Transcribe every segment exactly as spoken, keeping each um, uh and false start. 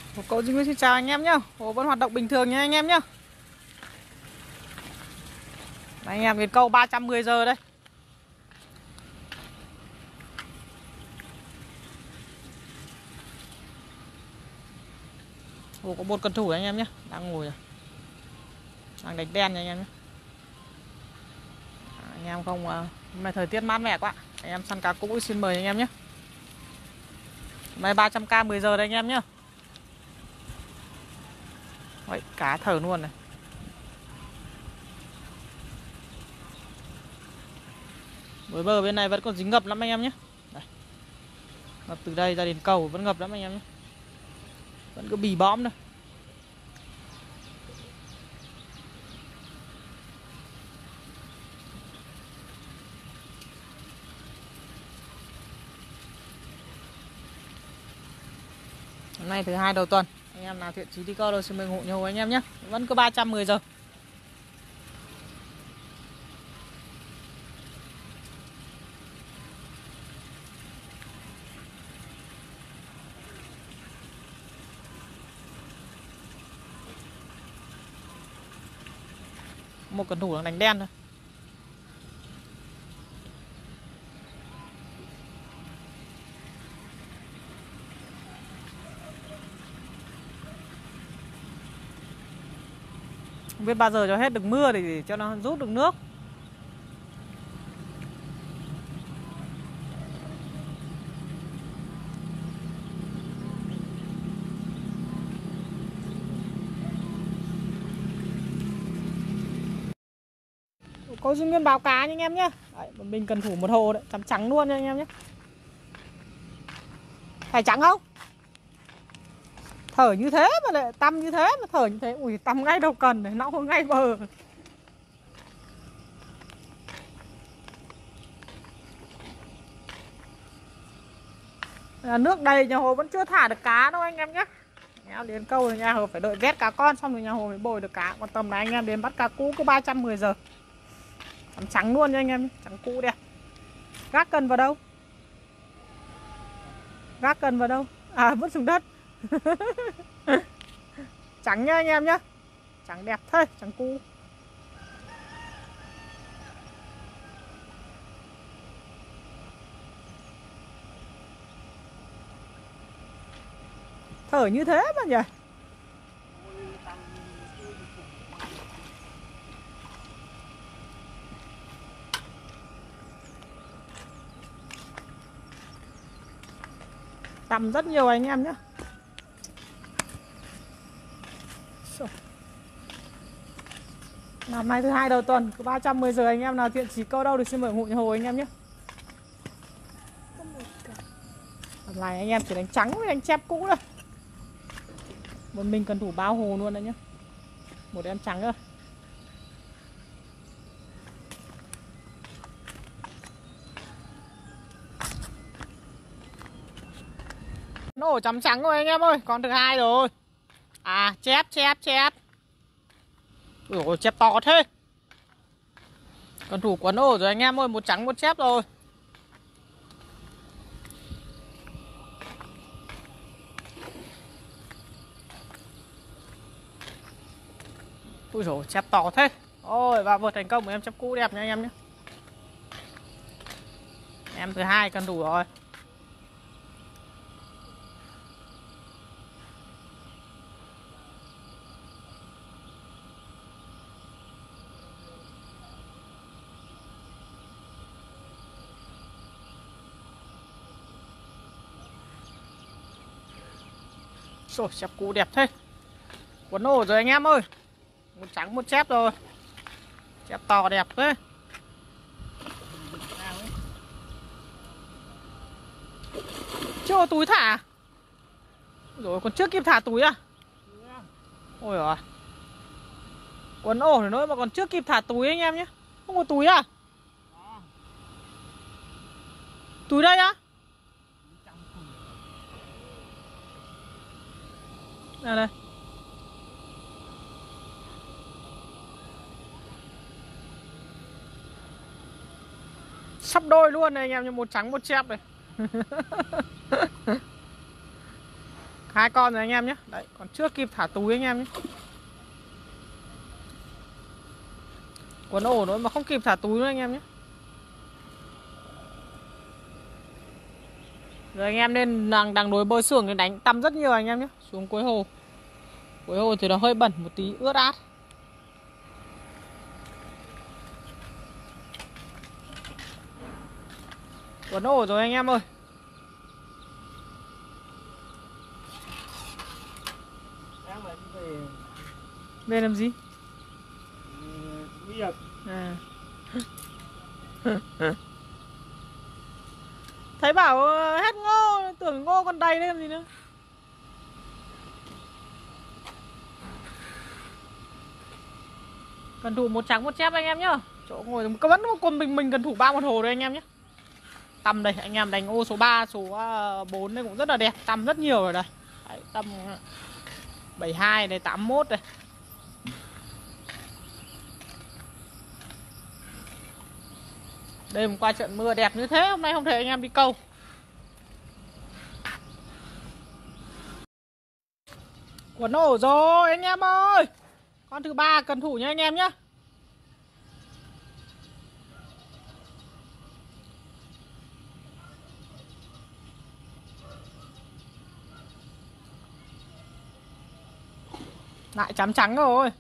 Cậu Duy Nguyên xin chào anh em nhá. Hồ vẫn hoạt động bình thường nha anh em nhá. Đấy, anh em đến câu ba trăm mười giờ đây. Hồ có một cầu thủ anh em nhé, đang ngồi rồi. Đang đánh đen nha anh em nhé. À, anh em không, hôm nay thời tiết mát mẻ quá. Anh em săn cá cũng xin mời anh em nhé. Hôm nay ba trăm k mười giờ đây anh em nhé. Đấy, cá thở luôn này. Với bờ bên này vẫn còn dính ngập lắm anh em nhé. Đây. Ngập từ đây ra đến cầu vẫn ngập lắm anh em nhé. Vẫn cứ bì bõm thôi. Hôm nay thứ hai đầu tuần, anh em nào thiện chí đi câu đâu xin mời ủng hộ nhiều anh em nhé. Vẫn cứ ba trăm mười giờ. Một cần thủ đang đánh đen thôi. Không biết bao giờ cho hết được mưa để cho nó rút được nước. Có Duy Nguyên báo cá nha anh em nhé. Đấy, mình cần thủ một hồ đấy, trắng trắng luôn nha anh em nhé. Phải trắng không? Thở như thế mà lại tăm như thế mà thở như thế. Ui, tăm ngay đâu cần này, nó không ngay bờ. À, nước đầy nhà hồ vẫn chưa thả được cá đâu anh em nhé. Em đến câu rồi nhà hồ phải đợi ghét cá con xong rồi nhà hồ mới bồi được cá. Còn tầm này anh em đến bắt cá cũ có ba trăm mười giờ. Trắng trắng luôn nha anh em, trắng cũ đẹp. Gác cần vào đâu? Gác cần vào đâu? À, vứt xuống đất. Trắng nha anh em nhé. Trắng đẹp thôi, trắng cũ. Thở như thế mà nhỉ. Tầm rất nhiều anh em nhé. Hôm nay thứ hai đầu tuần, có ba trăm mười giờ anh em nào thiện chí câu đâu được xin mời ủng hộ nhà hồ anh em nhé. Hôm nay anh em chỉ đánh trắng với đánh chép cũ thôi. Một mình cần thủ bao hồ luôn đấy nhé. Một em trắng thôi. Nổ chấm trắng rồi anh em ơi, còn thứ hai rồi. À, chép chép chép. Ui dồi, chép to thế. Cần thủ quấn ổ rồi anh em ơi, một trắng một chép rồi. Ui dồi, chép to thế. Ôi, và vượt thành công của em chép cũ đẹp nha anh em nhé. Em thứ hai cần thủ rồi. Rồi, chép cũ đẹp thế. Quấn ổ rồi anh em ơi. Một trắng một chép rồi. Chép to đẹp thế. Chưa có túi thả. Rồi còn chưa kịp thả túi à? Ôi giời. Quấn ổ nữa mà còn chưa kịp thả túi anh em nhé. Không có túi à? Túi đây á? Đây đây. Sắp đôi luôn này anh em, như một trắng một chép này. Hai con rồi anh em nhé. Đấy, còn chưa kịp thả túi anh em nhé. Quần ổ nữa mà không kịp thả túi nữa anh em nhé. Rồi anh em nên đang đang đối bơi xuồng thì đánh tăm rất nhiều anh em nhé. Xuống cuối hồ. Cuối hồ thì nó hơi bẩn một tí, ướt át. Quần ổ rồi anh em ơi. Về làm gì? Việc. À. Thấy bảo hết ngô, tưởng ngô còn đầy lên gì nữa. Cần thủ một trắng một chép anh em nhá. Chỗ ngồi vẫn còn mình mình cần thủ ba một hồ đây anh em nhé. Tầm đây anh em đánh ô số ba, số bốn đây cũng rất là đẹp, tầm rất nhiều rồi đây. Đấy, tầm bảy hai này, tám mốt đây. Đêm qua trận mưa đẹp như thế, hôm nay không thể anh em đi câu. Quần ổ rồi anh em ơi. Con thứ ba cần thủ nha anh em nhé. Lại chấm trắng rồi.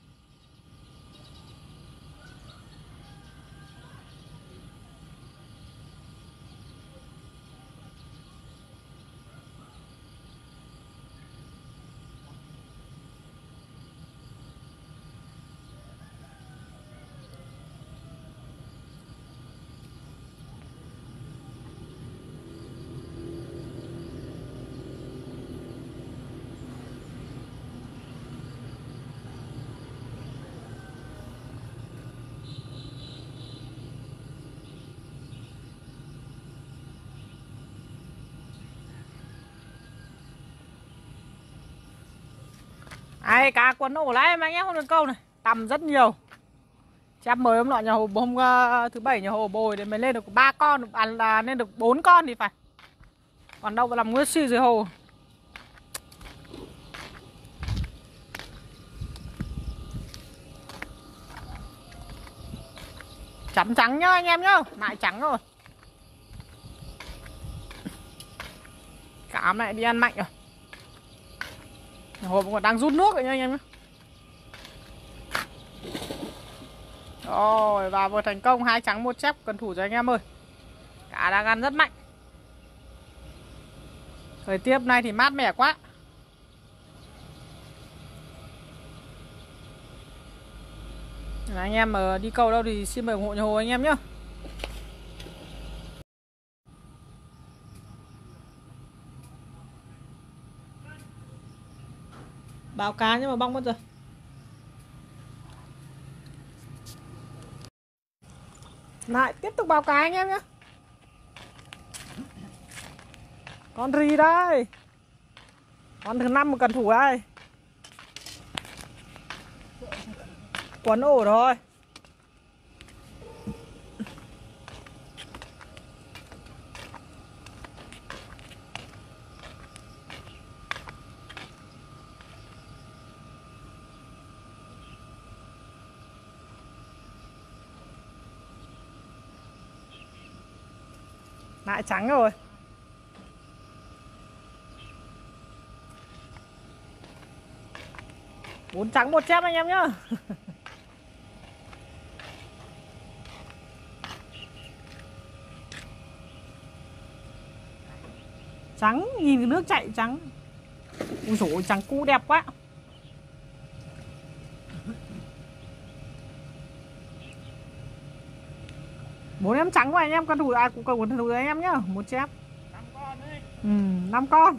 Ai cá quần ổ lại mà anh em không được câu này, tầm rất nhiều. Chép mới hôm nọ nhà hồ hôm uh, thứ bảy nhà hồ bồi để mới lên được ba con, à, là lên được bốn con thì phải. Còn đâu mà làm nguyên si dưới hồ. Chấm trắng nhá anh em nhá, lại trắng rồi. Cá này đi ăn mạnh rồi. Nhà hồ còn đang rút nước rồi nha anh em nhá. Rồi và vừa thành công hai trắng một chép, cần thủ cho anh em ơi. Cá đang ăn rất mạnh. Thời tiết này thì mát mẻ quá. Anh em mà đi câu đâu thì xin mời ủng hộ nhà hồ anh em nhé. Báo cá nhưng mà bong mất rồi. Lại tiếp tục báo cá anh em nhé. Con rì đây. Con thứ năm mà cần thủ đây. Quấn ổ rồi. Lại trắng rồi. Bốn trắng một chép anh em nhá. Trắng, nhìn cái nước chạy trắng. Ui dồi ôi, trắng cu đẹp quá. Bốn em trắng của anh em, con thủ ai cũng cầu con thủ anh em nhá, một chép. năm con đấy. Ừ, năm con.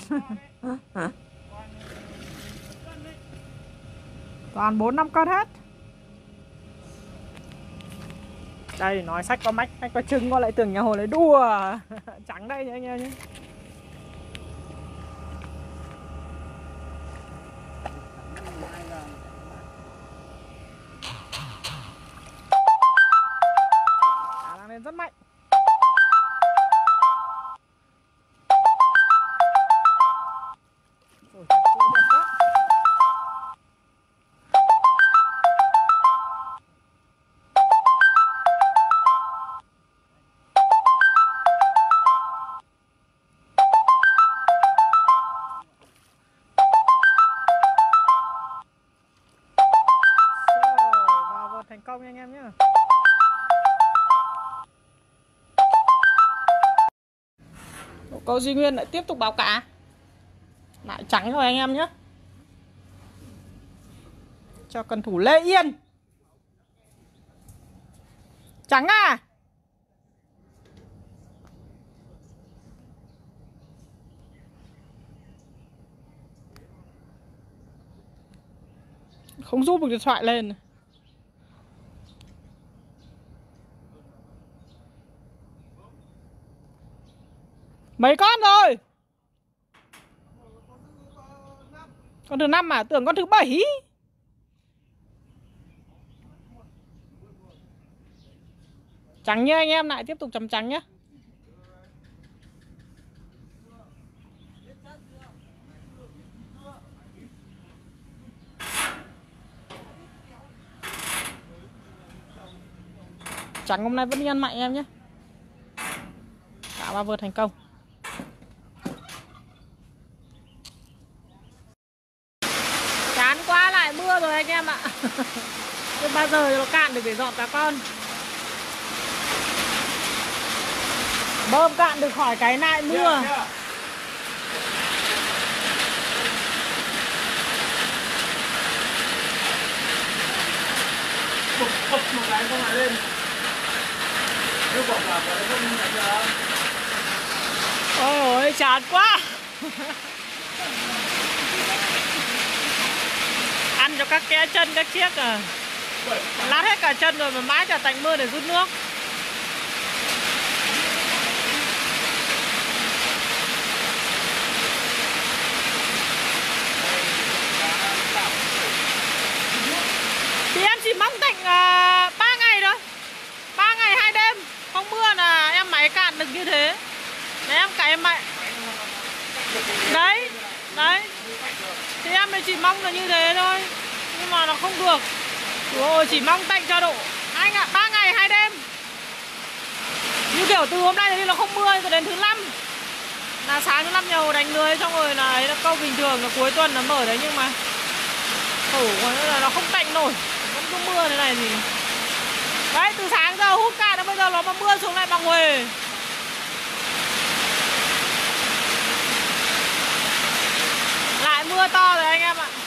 Toàn bốn năm con hết. Đây nói sách có mách, sách có trứng, con lại tưởng nhà hồ lấy đùa. Trắng đây nha anh em nhé. Cá đang lên rất mạnh. câu nha anh em nhé. Câu Duy Nguyên lại tiếp tục báo cá. Lại trắng rồi anh em nhé. Cho cần thủ Lê Yên. Trắng à? Không giúp được điện thoại lên. Mấy con rồi? Con thứ năm à? Tưởng con thứ bảy. Trắng nhá anh em, lại tiếp tục chấm trắng nhá. Trắng hôm nay vẫn đi ăn mạnh em nhé. Cả ba vợt thành công. Chán quá, lại mưa rồi anh em ạ. Không bao giờ nó cạn được để dọn cá con. Bơm cạn được khỏi cái lại mưa. Yeah, yeah. Một, một, một cái không lại lên. Ôi chán quá. Ăn cho các ké chân các chiếc à. Lát hết cả chân rồi mà mãi chả tạnh mưa để rút nước. Thì em chỉ mong tạnh uh, ba ngày thôi. Ba ngày hai đêm không mưa là em máy cạn được như thế. Đấy em cày em mày. Đấy, đấy. Thì em mới chỉ mong là như thế thôi. Nhưng mà nó không được. Ôi chỉ mong tạnh cho độ anh ạ, ba ngày hai đêm. Như kiểu từ hôm nay đến nó không mưa rồi đến thứ năm. Là sáng thứ năm nhiều đánh lưới xong rồi là ấy là câu bình thường là cuối tuần nó mở đấy nhưng mà khổ quá là nó không tạnh nổi. Vẫn cứ mưa thế này thì. Đấy từ sáng giờ hút cạn đến bây giờ nó mà mưa xuống lại bằng huề. Lại mưa to rồi anh em ạ.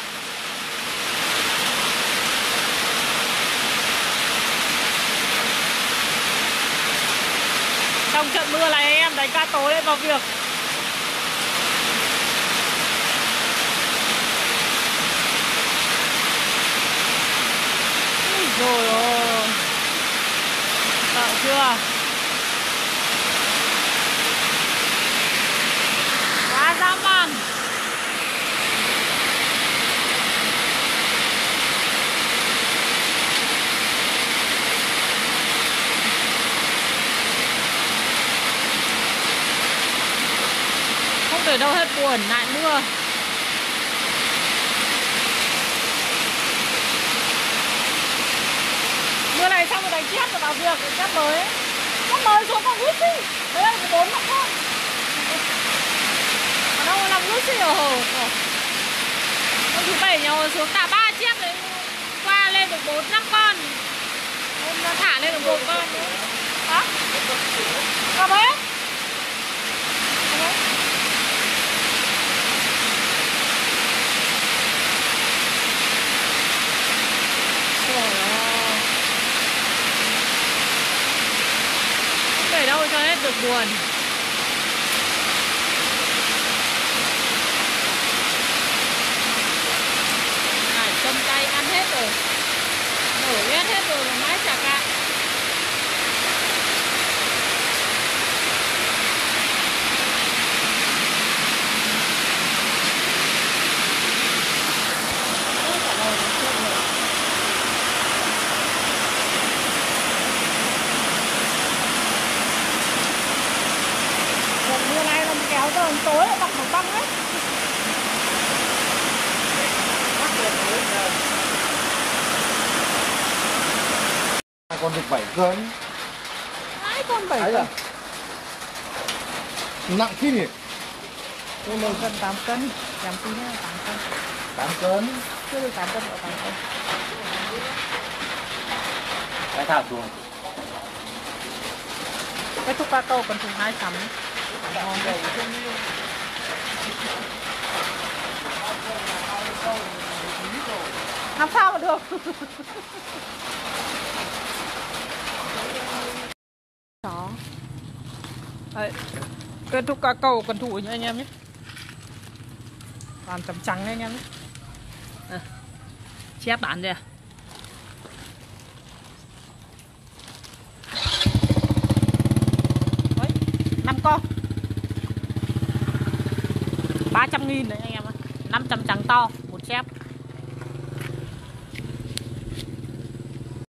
Trong trận mưa này anh em đánh cá tối lên vào việc. Rồi ôi. Sợ chưa? Quá dã man. Không thể đâu hết buồn, lại mưa. Mưa này xong rồi đánh chép rồi vào việc, chép mới. Chép mới xuống còn rút đi. Đấy là có bốn năm con. Còn đâu mà làm rút gì ở hồ. Hôm thứ bảy nhà hồ xuống cả ba chiếc đấy. Qua lên được bốn năm con. Hôm nó thả lên được một con nữa. Đó. Cả mấy? Để đâu cho hết được buồn. Hải châm tay ăn hết rồi. Nổi ghét hết rồi mà mãi chả cạn. Mưa này là kéo giờ tối lại bọc băng hết. Con được bảy cân. Hai con bảy cân. Nặng thế nhỉ? Tôi mười cân, tám cân. Giảm tí nha, tám cân. tám cân. Chưa được tám cân, tám cân. Cái thảo xuống. Cái thuốc ca câu còn thùng hai trăm. Ngon đấy. Làm sao mà được. Đó. Đấy. Cái thuốc ca câu cần thủ nhé anh em nhé. Toàn tầm trắng đấy anh em nhé. À. Chép bán đây à. Đấy. năm con ba trăm nghìn đấy anh em ạ. năm trăm trắng to một chép.